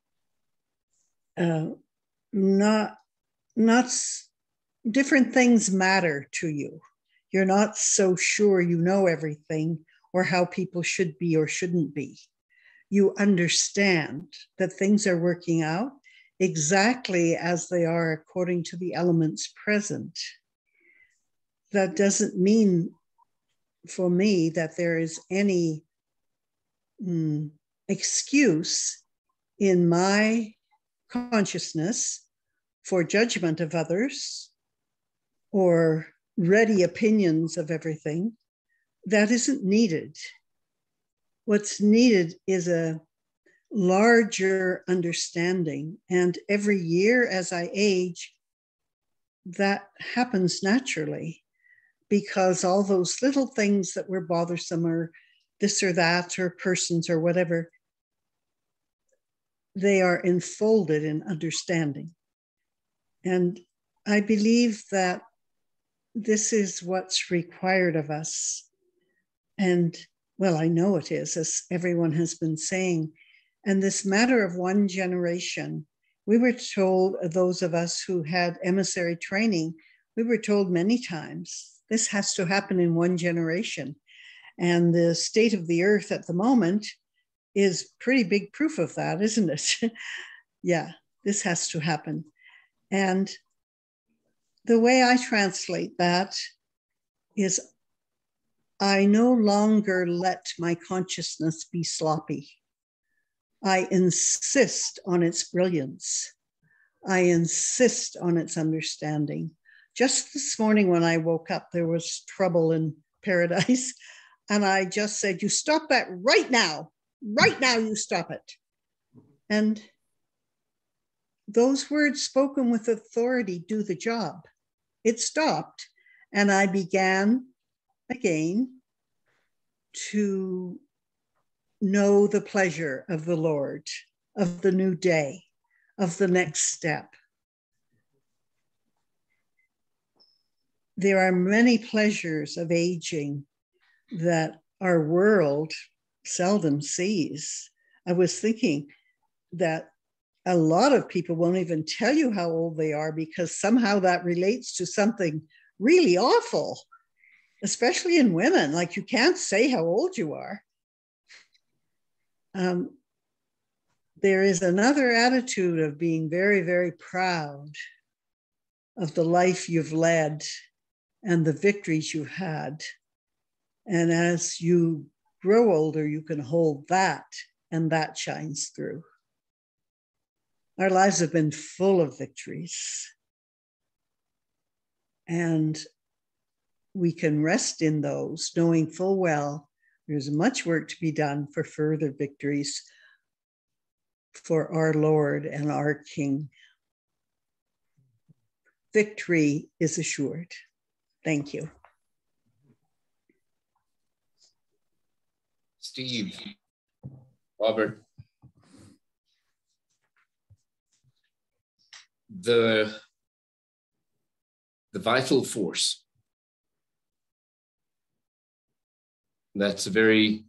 Uh, not, not different things matter to you. You're not so sure you know everything or how people should be or shouldn't be. You understand that things are working out exactly as they are according to the elements present. That doesn't mean for me that there is any mm, excuse in my consciousness for judgment of others or ready opinions of everything. That isn't needed. What's needed is a larger understanding. And every year as I age, that happens naturally, because all those little things that were bothersome, or this or that, or persons or whatever, they are enfolded in understanding. And I believe that this is what's required of us. And well, I know it is, as everyone has been saying. And this matter of one generation, we were told, those of us who had emissary training, we were told many times, this has to happen in one generation. And the state of the earth at the moment is pretty big proof of that, isn't it? Yeah, this has to happen. And the way I translate that is, I no longer let my consciousness be sloppy. I insist on its brilliance. I insist on its understanding. Just this morning when I woke up, there was trouble in paradise. And I just said, you stop that right now. Right now, you stop it. And those words spoken with authority do the job. It stopped. And I began again to know the pleasure of the Lord, of the new day, of the next step. There are many pleasures of aging that our world seldom sees. I was thinking that a lot of people won't even tell you how old they are, because somehow that relates to something really awful, especially in women. Like, you can't say how old you are. Um, there is another attitude of being very, very proud of the life you've led and the victories you've had. And as you grow older, you can hold that, and that shines through. Our lives have been full of victories. And we can rest in those, knowing full well there's much work to be done for further victories for our Lord and our King. Victory is assured. Thank you. Steve, Robert, the, the vital force, that's a very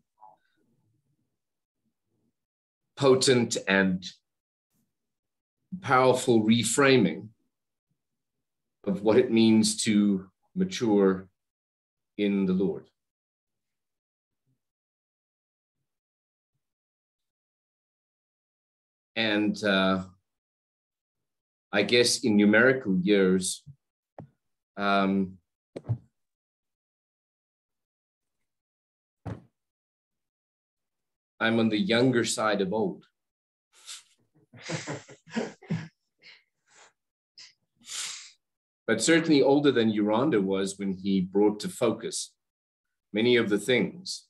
potent and powerful reframing of what it means to mature in the Lord. And uh, I guess in numerical years, um, I'm on the younger side of old. But certainly older than Yolanda was when he brought to focus many of the things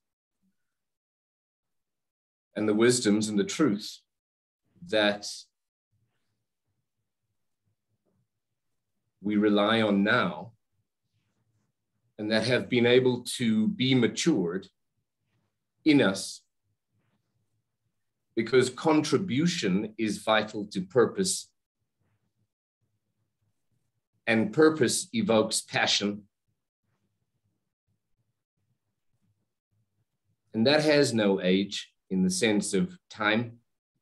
and the wisdoms and the truths that we rely on now and that have been able to be matured in us, because contribution is vital to purpose, and purpose evokes passion. And that has no age in the sense of time.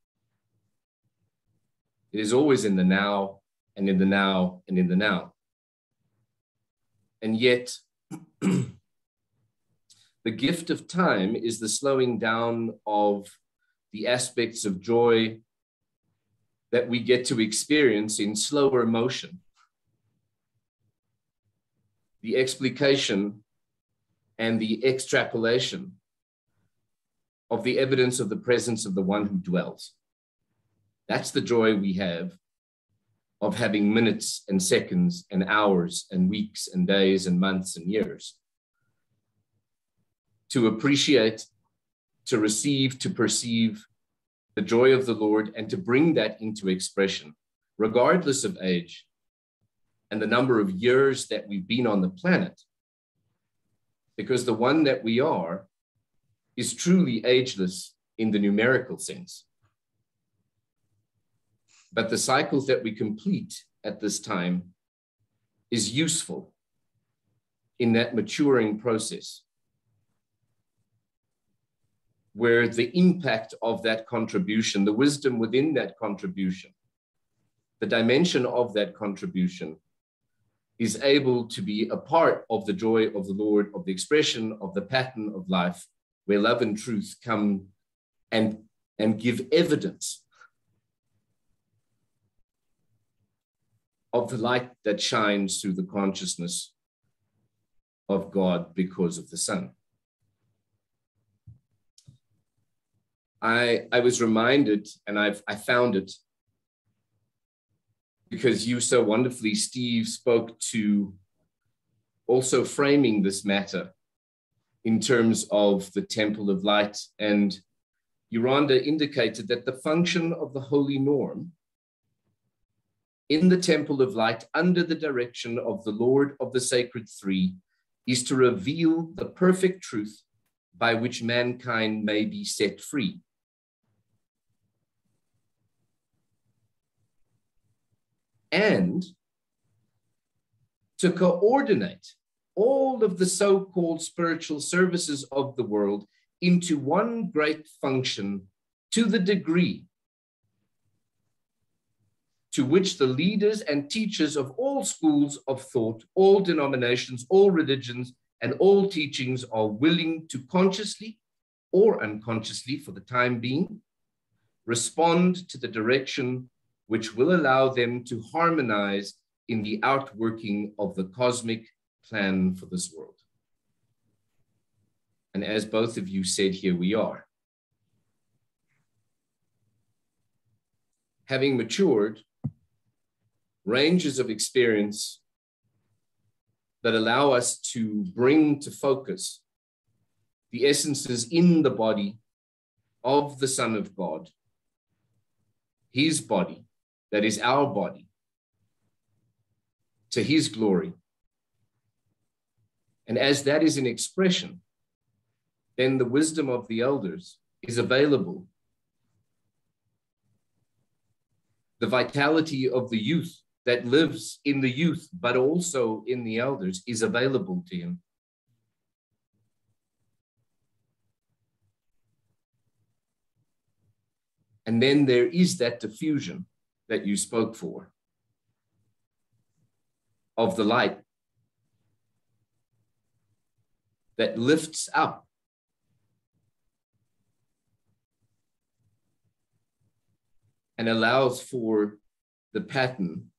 It is always in the now, and in the now, and in the now. And yet, the gift of time is the slowing down of the aspects of joy that we get to experience in slower motion. The explication and the extrapolation of the evidence of the presence of the one who dwells. That's the joy we have of having minutes and seconds and hours and weeks and days and months and years to appreciate, to receive, to perceive the joy of the Lord, and to bring that into expression, regardless of age and the number of years that we've been on the planet, because the one that we are is truly ageless in the numerical sense. But the cycles that we complete at this time is useful in that maturing process, where the impact of that contribution, the wisdom within that contribution, the dimension of that contribution is able to be a part of the joy of the Lord, of the expression of the pattern of life, where love and truth come and, and give evidence of the light that shines through the consciousness of God because of the Son. I, I was reminded, and I've, I found it because you so wonderfully, Steve, spoke to also framing this matter in terms of the Temple of Light. And Yolanda indicated that the function of the holy norm in the Temple of Light, under the direction of the Lord of the Sacred Three, is to reveal the perfect truth by which mankind may be set free. And to coordinate all of the so-called spiritual services of the world into one great function, to the degree to which the leaders and teachers of all schools of thought, all denominations, all religions, and all teachings are willing to consciously or unconsciously, for the time being, respond to the direction which will allow them to harmonize in the outworking of the cosmic plan for this world. And as both of you said, here we are. Having matured, ranges of experience that allow us to bring to focus the essences in the body of the Son of God, his body, that is our body, to his glory. And as that is an expression, then the wisdom of the elders is available. The vitality of the youth that lives in the youth, but also in the elders, is available to him. And then there is that diffusion that you spoke for of the light that lifts up and allows for the pattern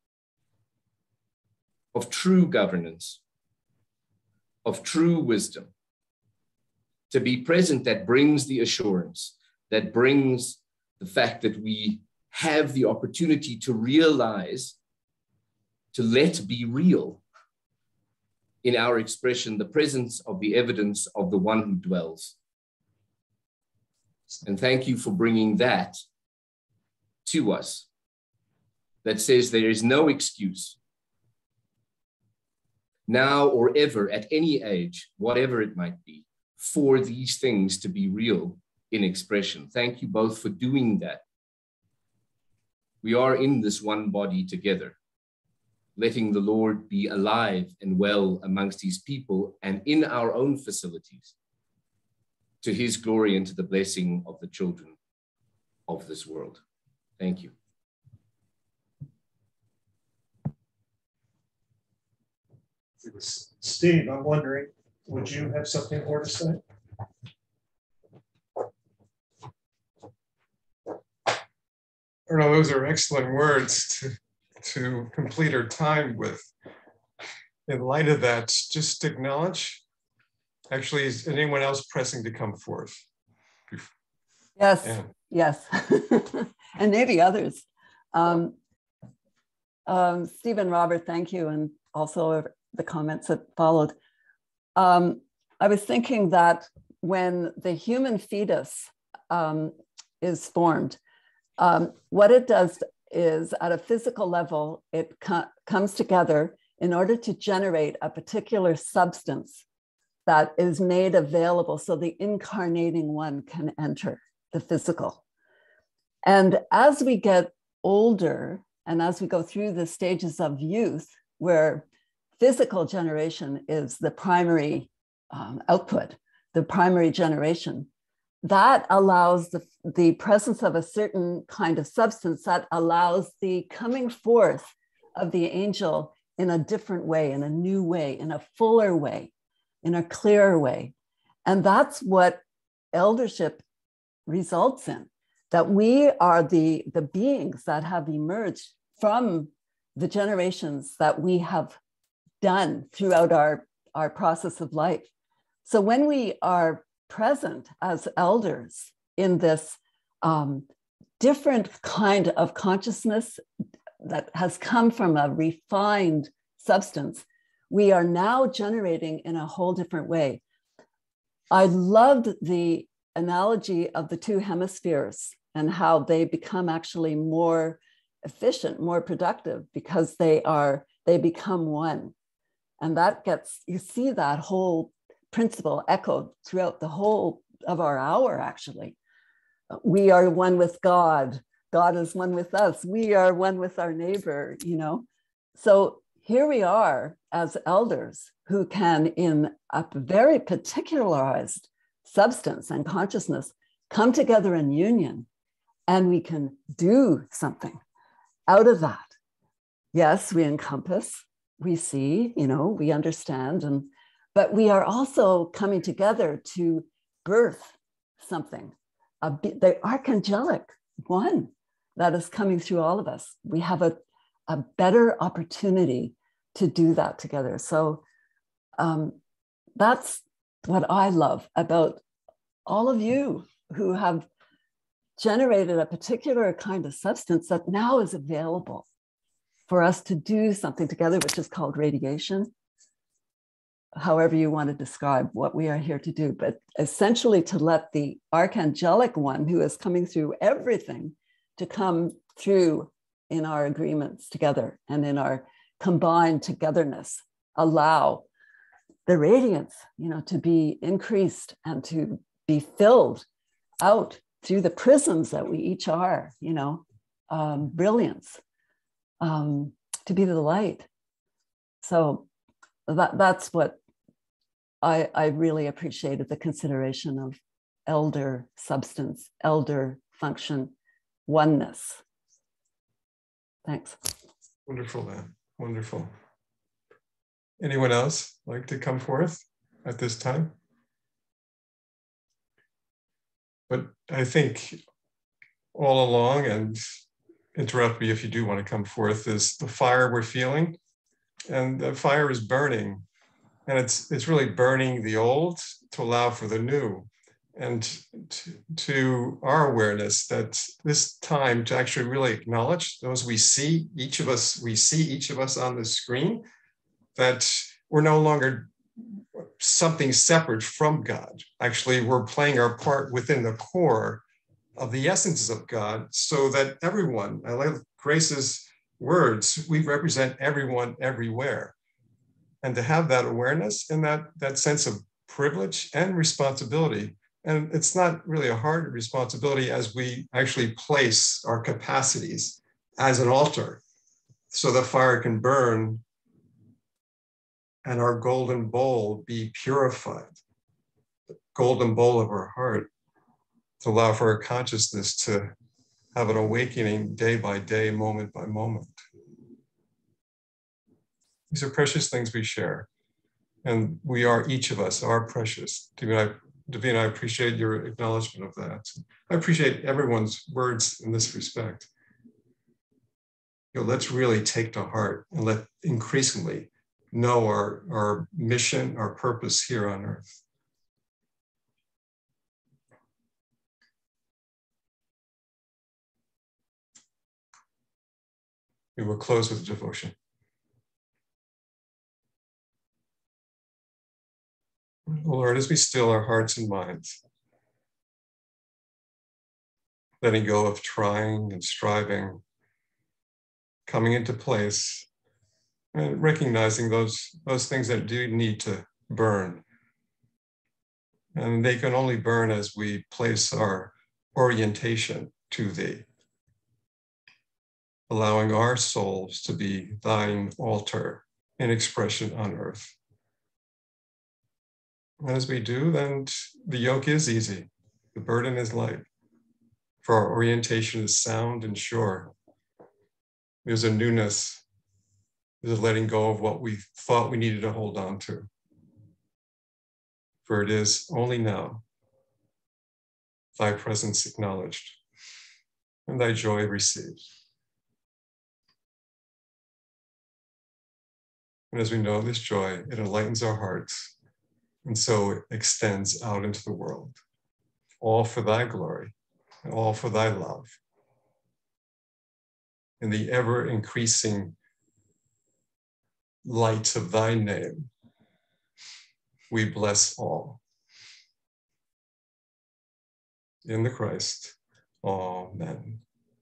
of true governance, of true wisdom to be present, that brings the assurance, that brings the fact that we have the opportunity to realize, to let be real in our expression, the presence of the evidence of the one who dwells. And thank you for bringing that to us, that says there is no excuse now or ever at any age, whatever it might be, for these things to be real in expression. Thank you both for doing that. We are in this one body together, letting the Lord be alive and well amongst his people and in our own facilities, to his glory and to the blessing of the children of this world. Thank you. Steve, I'm wondering, would you have something more to say? I don't know, those are excellent words to, to complete our time with. In light of that, just acknowledge, actually, is anyone else pressing to come forth? Yes, yeah. yes, and maybe others. Um, um, Stephen, Robert, thank you, and also the comments that followed. Um, I was thinking that when the human fetus um, is formed, um, what it does is, at a physical level, it co comes together in order to generate a particular substance that is made available so the incarnating one can enter the physical. And as we get older, and as we go through the stages of youth, where physical generation is the primary um, output, the primary generation, that allows the, the presence of a certain kind of substance that allows the coming forth of the angel in a different way, in a new way, in a fuller way, in a clearer way. And that's what eldership results in, that we are the, the beings that have emerged from the generations that we have done throughout our, our process of life. So when we are present as elders in this um, different kind of consciousness that has come from a refined substance, we are now generating in a whole different way. I loved the analogy of the two hemispheres and how they become actually more efficient, more productive, because they are, they become one. And that gets, you see that whole principle echoed throughout the whole of our hour, actually. We are one with God. God is one with us. We are one with our neighbor, you know. So here we are as elders who can, in a very particularized substance and consciousness, come together in union, and we can do something out of that. Yes, we encompass, we see, you know, we understand, and but we are also coming together to birth something, a, the archangelic one that is coming through all of us. We have a, a better opportunity to do that together. So um, that's what I love about all of you who have generated a particular kind of substance that now is available for us to do something together, which is called radiation, however you want to describe what we are here to do, but essentially to let the archangelic one who is coming through everything to come through in our agreements together and in our combined togetherness, allow the radiance, you know, to be increased and to be filled out through the prisms that we each are, you know, um, brilliance, um, to be the light. So that, that's what I, I really appreciated, the consideration of elder substance, elder function, oneness. Thanks. Wonderful, man. Wonderful. Anyone else like to come forth at this time? But I think all along, and interrupt me if you do want to come forth, is the fire we're feeling. And the fire is burning. And it's, it's really burning the old to allow for the new. And to, to our awareness that this time to actually really acknowledge those we see, each of us, we see each of us on the screen, that we're no longer something separate from God. Actually, we're playing our part within the core of the essences of God, so that everyone, I like Grace's words, we represent everyone everywhere. And to have that awareness and that, that sense of privilege and responsibility. And it's not really a hard responsibility as we actually place our capacities as an altar so the fire can burn and our golden bowl be purified, the golden bowl of our heart, to allow for our consciousness to have an awakening day by day, moment by moment. These are precious things we share. And we are, each of us are precious. Davina, I appreciate your acknowledgement of that. I appreciate everyone's words in this respect. You know, let's really take to heart and let increasingly know our, our mission, our purpose here on earth. We will close with devotion. Lord, as we still our hearts and minds, letting go of trying and striving, coming into place, and recognizing those, those things that do need to burn. And they can only burn as we place our orientation to thee, allowing our souls to be thine altar in expression on earth. And as we do, then the yoke is easy, the burden is light, for our orientation is sound and sure. There's a newness, there's a letting go of what we thought we needed to hold on to. For it is only now thy presence acknowledged and thy joy received. And as we know this joy, it enlightens our hearts, and so it extends out into the world, all for thy glory and all for thy love. In the ever increasing light of thy name, we bless all. In the Christ, amen.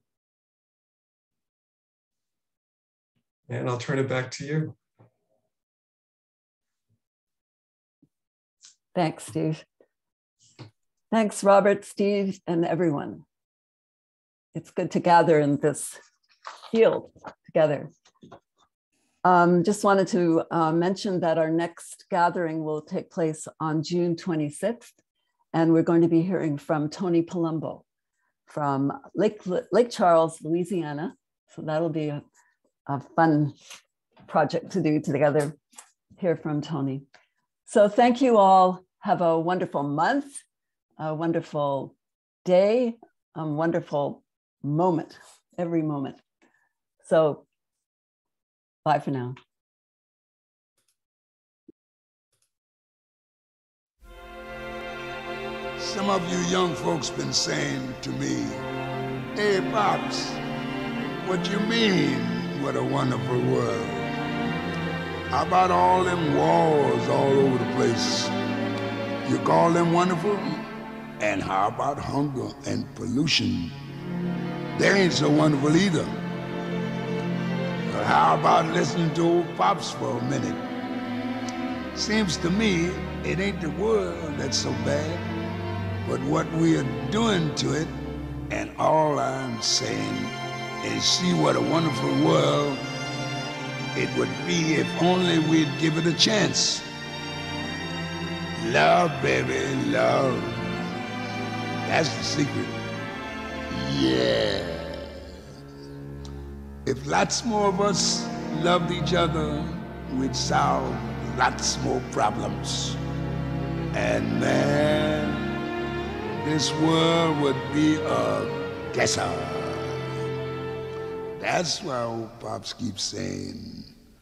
And I'll turn it back to you. Thanks, Steve. Thanks, Robert, Steve, and everyone. It's good to gather in this field together. Um, just wanted to uh, mention that our next gathering will take place on June twenty-sixth, and we're going to be hearing from Tony Palumbo from Lake, Lake Charles, Louisiana. So that'll be a, a fun project to do together, hear from Tony. So thank you all. Have a wonderful month, a wonderful day, a wonderful moment, every moment. So bye for now. Some of you young folks been saying to me, hey, Pops, what you mean, what a wonderful world? How about all them wars all over the place? You call them wonderful? And how about hunger and pollution? They ain't so wonderful either. But how about listening to old Pops for a minute? Seems to me it ain't the world that's so bad, but what we are doing to it. And all I'm saying is see what a wonderful world it would be if only we'd give it a chance. Love, baby, love. That's the secret. Yeah. If lots more of us loved each other, we'd solve lots more problems. And man, this world would be a guesser. That's why old Pops keeps saying,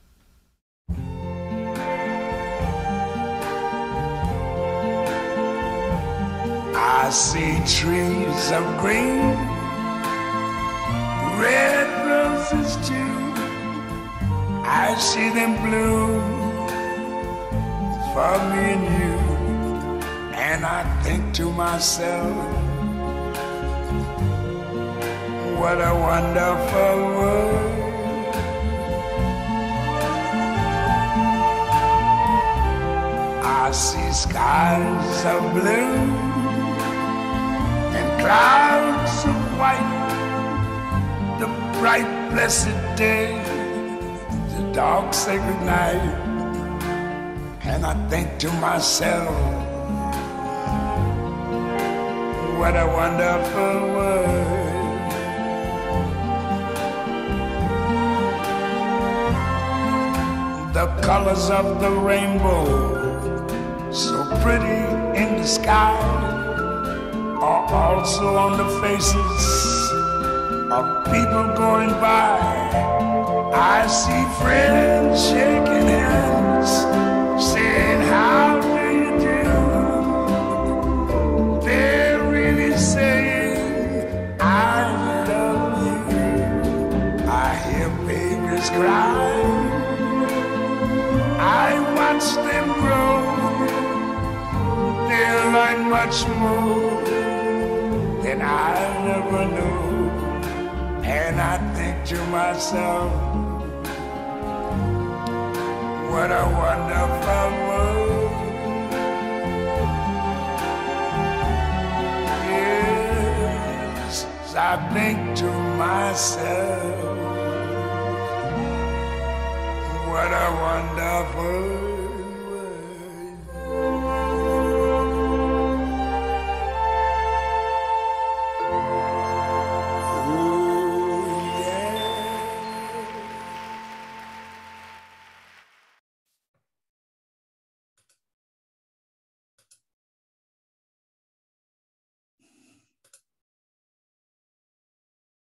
I see trees of green, red roses too. I see them bloom for me and you. And I think to myself, what a wonderful world. I see skies of blue and clouds of white, the bright blessed day, the dark sacred night. And I think to myself, what a wonderful world. The colors of the rainbow, so pretty in the sky, are also on the faces of people going by. I see friends shaking hands, saying, how do you do? They're really saying, I love you. I hear babies cry, I watch them grow. They'll learn much more than I never knew. And I think to myself, what a wonderful world. Yes, I think to myself, what a wonderful